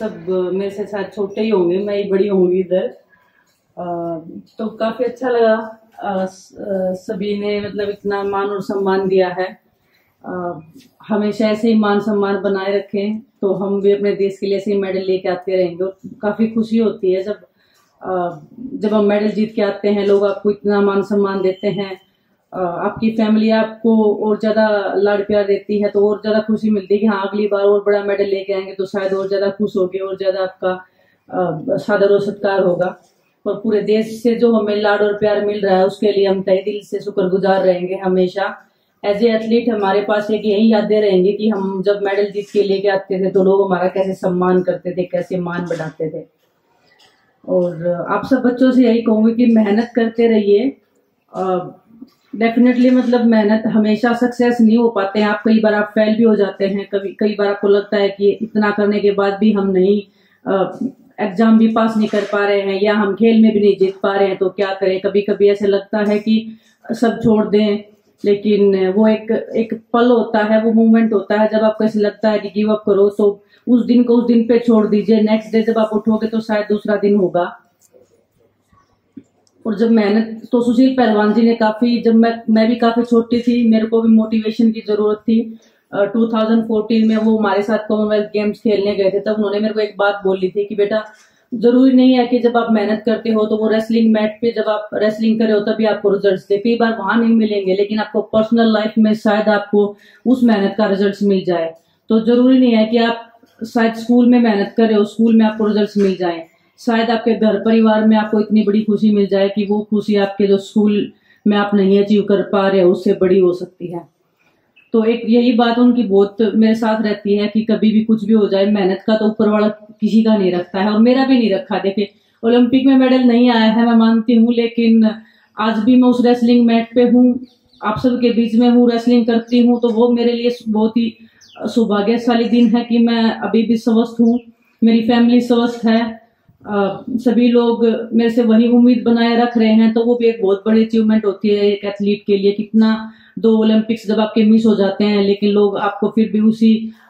सब मेरे से शायद छोटे ही होंगे, मैं ही बड़ी होंगी इधर। तो काफी अच्छा लगा, सभी ने मतलब इतना मान और सम्मान दिया है। हमेशा ऐसे ही मान सम्मान बनाए रखें तो हम भी अपने देश के लिए ऐसे ही मेडल लेके आते रहेंगे। और काफी खुशी होती है जब हम मेडल जीत के आते हैं, लोग आपको इतना मान सम्मान देते हैं, आपकी फैमिली आपको और ज्यादा लाड़ प्यार देती है, तो और ज्यादा खुशी मिलती है कि हाँ अगली बार और बड़ा मेडल लेके आएंगे तो शायद और ज्यादा खुश होगे और ज्यादा आपका सादर और सत्कार होगा। और पूरे देश से जो हमें लाड़ और प्यार मिल रहा है उसके लिए हम तहे दिल से शुक्रगुजार रहेंगे हमेशा। एज ए एथलीट हमारे पास एक यही यादें रहेंगी कि हम जब मेडल जीत के लेके आते थे तो लोग हमारा कैसे सम्मान करते थे, कैसे मान बढ़ाते थे। और आप सब बच्चों से यही कहूंगी कि मेहनत करते रहिए। डेफिनेटली मतलब मेहनत हमेशा सक्सेस नहीं हो पाते हैं, आप कई बार आप फेल भी हो जाते हैं, कई बार आपको लगता है कि इतना करने के बाद भी हम नहीं एग्जाम भी पास नहीं कर पा रहे हैं या हम खेल में भी नहीं जीत पा रहे हैं, तो क्या करें। कभी कभी ऐसे लगता है कि सब छोड़ दें, लेकिन वो एक पल होता है, वो मोमेंट होता है जब आपको ऐसे लगता है कि गिव अप करो, तो उस दिन को उस दिन पे छोड़ दीजिए। नेक्स्ट डे जब आप उठोगे तो शायद दूसरा दिन होगा। और जब मेहनत तो सुशील पहलवान जी ने काफी, जब मैं भी काफी छोटी थी, मेरे को भी मोटिवेशन की जरूरत थी। 2014 में वो हमारे साथ कॉमनवेल्थ गेम्स खेलने गए थे, तब उन्होंने मेरे को एक बात बोली थी कि बेटा जरूरी नहीं है कि जब आप मेहनत करते हो तो वो रेसलिंग मैट पे जब आप रेसलिंग कर रहे हो तभी आपको रिजल्ट्स दे, कई बार वहां नहीं मिलेंगे, लेकिन आपको पर्सनल लाइफ में शायद आपको उस मेहनत का रिजल्ट्स मिल जाए। तो जरूरी नहीं है कि आप शायद स्कूल में मेहनत कर रहे हो, स्कूल में आपको रिजल्ट्स मिल जाए, शायद आपके घर परिवार में आपको इतनी बड़ी खुशी मिल जाए कि वो खुशी आपके जो स्कूल में आप नहीं अचीव कर पा रहे हो उससे बड़ी हो सकती है। तो एक यही बात उनकी बहुत मेरे साथ रहती है कि कभी भी कुछ भी हो जाए, मेहनत का तो ऊपर वाला किसी का नहीं रखता है और मेरा भी नहीं रखा। देखिए ओलंपिक में मेडल नहीं आया है मैं मानती हूँ, लेकिन आज भी मैं उस रेसलिंग मैट पे हूँ, आप सबके बीच में हूँ, रेसलिंग करती हूँ, तो वो मेरे लिए बहुत ही सौभाग्यशाली दिन है कि मैं अभी भी स्वस्थ हूँ, मेरी फैमिली स्वस्थ है, सभी लोग मेरे से वही उम्मीद बनाए रख रहे हैं, तो वो भी एक बहुत बड़ी अचीवमेंट होती है एक एथलीट के लिए। कितना 2 ओलंपिक्स जब आपके मिस हो जाते हैं लेकिन लोग आपको फिर भी उसी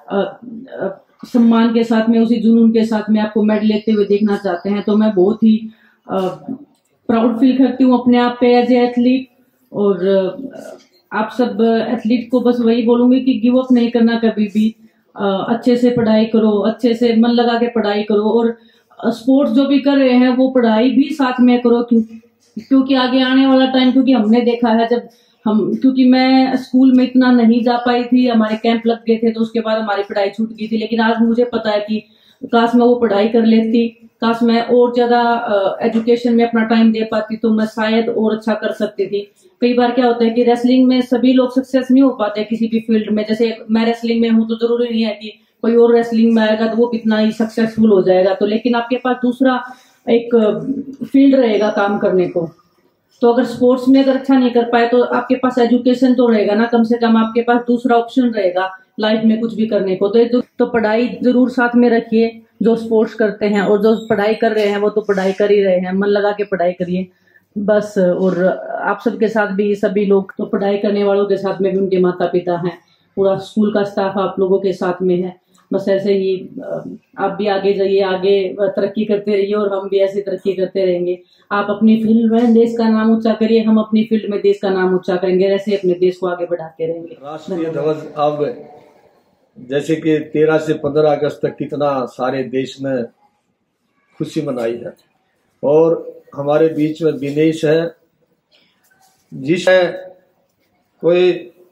सम्मान के साथ में, उसी जुनून के साथ में आपको मेडल लेते हुए देखना चाहते हैं, तो मैं बहुत ही प्राउड फील करती हूँ अपने आप पे एज ए एथलीट। और आप सब एथलीट को बस वही बोलूंगी कि गिव अप नहीं करना कभी भी, अच्छे से पढ़ाई करो, अच्छे से मन लगा के पढ़ाई करो, और स्पोर्ट्स जो भी कर रहे हैं वो पढ़ाई भी साथ में करो, क्योंकि आगे आने वाला टाइम, क्योंकि हमने देखा है जब क्योंकि मैं स्कूल में इतना नहीं जा पाई थी, हमारे कैंप लग गए थे तो उसके बाद हमारी पढ़ाई छूट गई थी, लेकिन आज मुझे पता है कि काश मैं वो पढ़ाई कर लेती, काश मैं और ज्यादा एजुकेशन में अपना टाइम दे पाती तो मैं शायद और अच्छा कर सकती थी। कई बार क्या होता है कि रेसलिंग में सभी लोग सक्सेस नहीं हो पाते किसी भी फील्ड में, जैसे मैं रेसलिंग में हूँ तो जरूरी नहीं है कि कोई और रेसलिंग में आएगा तो वो कितना ही सक्सेसफुल हो जाएगा, तो लेकिन आपके पास दूसरा एक फील्ड रहेगा काम करने को। तो अगर स्पोर्ट्स में अगर अच्छा नहीं कर पाए तो आपके पास एजुकेशन तो रहेगा ना, कम से कम आपके पास दूसरा ऑप्शन रहेगा लाइफ में कुछ भी करने को। तो पढ़ाई जरूर साथ में रखिए, जो स्पोर्ट्स करते हैं, और जो पढ़ाई कर रहे हैं वो तो पढ़ाई कर ही रहे हैं, मन लगा के पढ़ाई करिए बस। और आप सबके साथ भी, सभी लोग तो पढ़ाई करने वालों के साथ में भी उनके माता पिता हैं, पूरा स्कूल का स्टाफ आप लोगों के साथ में है, बस ऐसे ही आप भी आगे जाइए, आगे तरक्की करते रहिए और हम भी ऐसे तरक्की करते रहेंगे। आप अपनी फील्ड में देश का नाम ऊंचा करिए, हम अपनी फील्ड में देश का नाम ऊंचा करेंगे, ऐसे अपने देश को आगे बढ़ाते रहेंगे। राष्ट्रीय ध्वज अब जैसे कि 13 से 15 अगस्त तक कितना सारे देश में खुशी मनाई है, और हमारे बीच में विनेश है जिससे कोई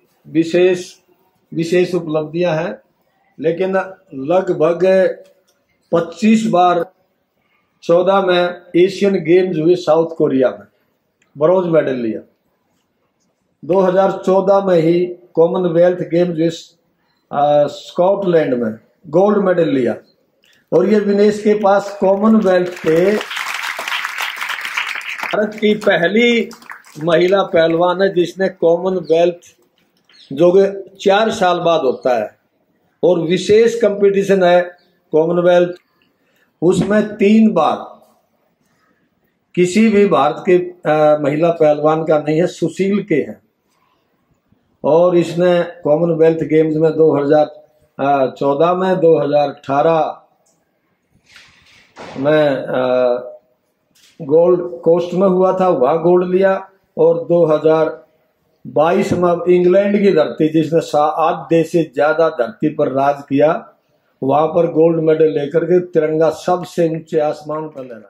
विशेष उपलब्धियां हैं, लेकिन लगभग 25 बार 14 में एशियन गेम्स हुए साउथ कोरिया में, ब्रॉन्ज मेडल लिया। 2014 में ही कॉमनवेल्थ गेम्स हुए स्कॉटलैंड में, गोल्ड मेडल लिया। और ये विनेश के पास कॉमनवेल्थ के भारत की पहली महिला पहलवान है जिसने कॉमनवेल्थ, जो 4 साल बाद होता है और विशेष कंपटीशन है कॉमनवेल्थ, उसमें 3 बार किसी भी भारत के महिला पहलवान का नहीं है, सुशील के हैं। और इसने कॉमनवेल्थ गेम्स में 2014 में, 2018 मैं गोल्ड कोस्ट में हुआ था, वहां गोल्ड लिया। और 2022 में इंग्लैंड की धरती, जिसने 8 से ज्यादा धरती पर राज किया, वहां पर गोल्ड मेडल लेकर के तिरंगा सबसे ऊंचे आसमान पर लहरा।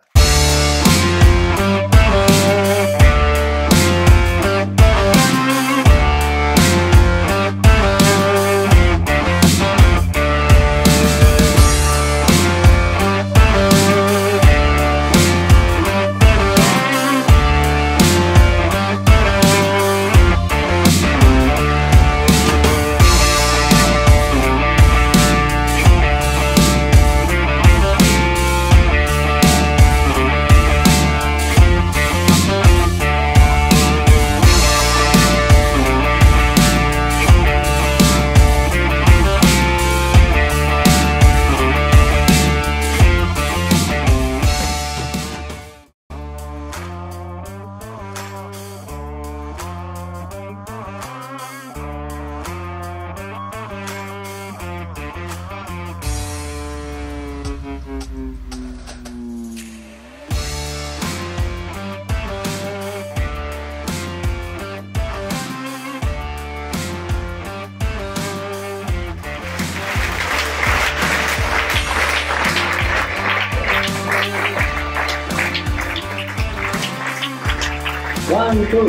One, two.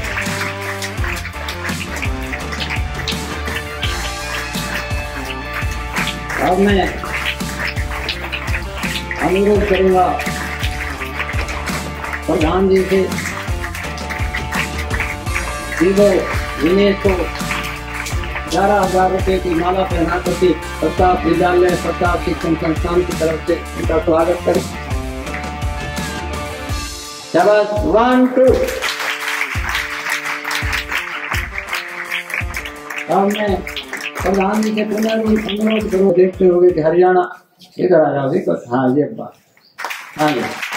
अब मैं अनुरोध करूंगा प्रधान जी से विनेश को 11,000 रुपए की माला पहना करके प्रताप विद्यालय प्रताप शिक्षण संस्थान की तरफ से उनका स्वागत करें। शाबाश। 1, 2। अब मैं प्रधान जी से पुनर्अनुरोध करूँ, देखते होंगे कि हरियाणा इधर आ जाओगे। हाँ, ये बात। हाँ जी।